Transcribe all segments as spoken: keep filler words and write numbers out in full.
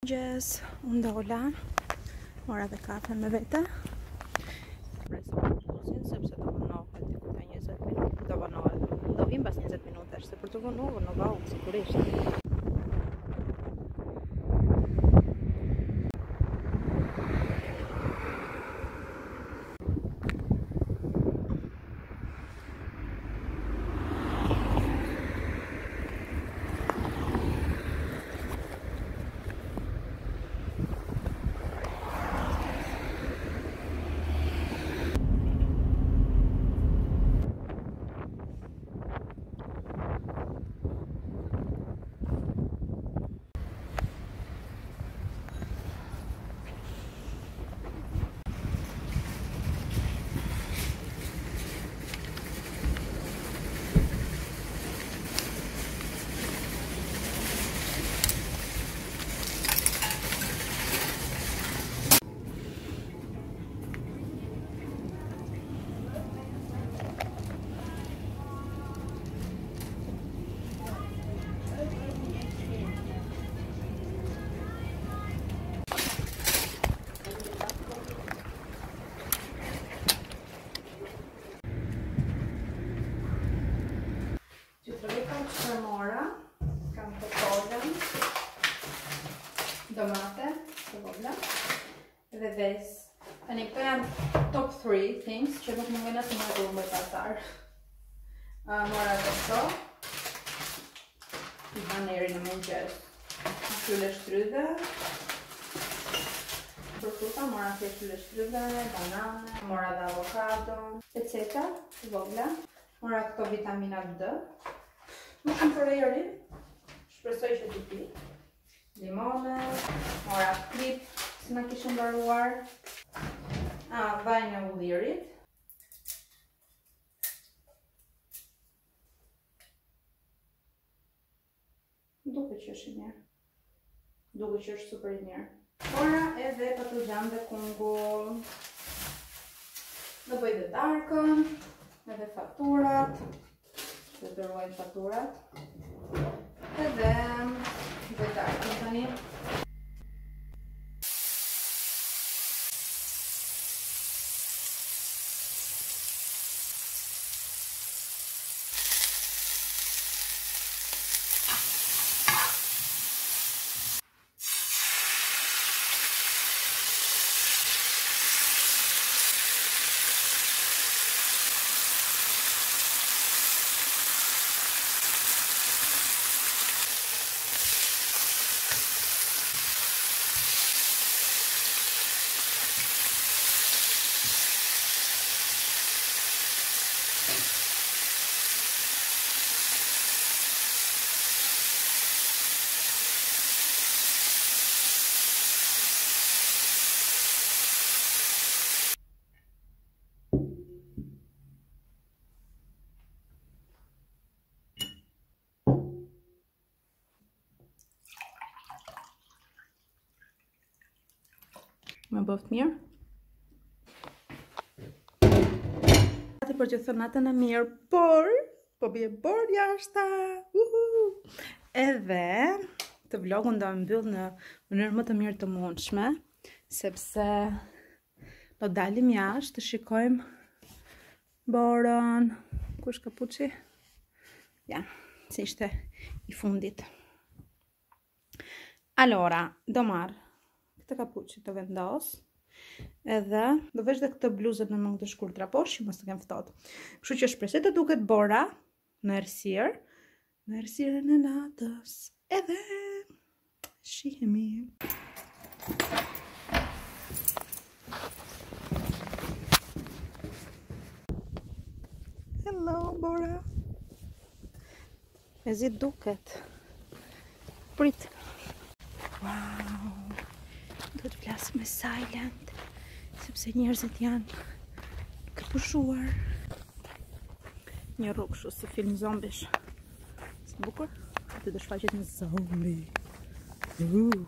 Gjes, unë dola, mora dhe kafe me vete. Preso autobusin, sepse do vënohet diku te njëzet minuta, do vënohet, do vim pas njëzet minuta, se për të vënohet, vënohet sigurisht. Domate, të vogla, dhe ves. Tani këto janë top three things që nuk më vjen as më të më pasar. Uh, mora këto. I hanë eri në mëngjes. Fylle shtrydhe. Për fruta mora të fylle shtrydhe, banane, mora dhe avokado, et cetera. Të vogla. Mora këto vitamina D. Më shumë për eri. Shpresoj që t'i pi. Limone, mora krip, se na kishën mbaruar. Ah, vaj në ullirit. Duke që është i mirë. Duke që është super i mirë. Mora edhe patlıcan dhe kungull. Dhe bëj dhe darkën, edhe faturat. Dhe të ruajnë faturat. Edhe dhe darkën tani. Me bëft mirë. Ati për që thënë natën e mirë, por, po bje bor jashta. Uhu. Edhe, të vlogun do mbyll në mënyrë më të mirë të mundshme, sepse do dalim jashtë të shikojmë borën. Kush kapuçi? Ja, si ishte i fundit. Allora, do marr këtë kapuçi të vendos, edhe do vesh dhe këtë bluzët në mëngë të shkurtra poshtë që mos të kem ftohtë. Kështu që shpresoj të duket bora në errësirë, në errësirën e natës. Edhe shihemi. Hello, Bora. E zi duket. Prit. Wow. Do të flasë me silent, sepse njerëzit janë duke pushuar. Një rrugë shu si film zombish. Si bukur, të të shfaqet në zombi. Uh.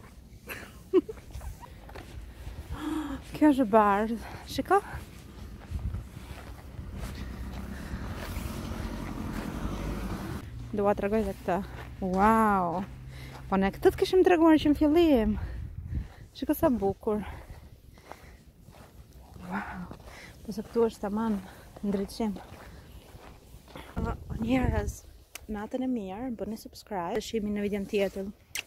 Kjo është bardh. Shiko? Dua të regoj dhe këtë. Wow! Po ne këtë të kishim të reguar që në fillim. Shiko sa bukur. Wow. Po se këtu është tamam ndriçim. Njerëz, natën e mirë, bëni subscribe, shihemi në videon tjetër.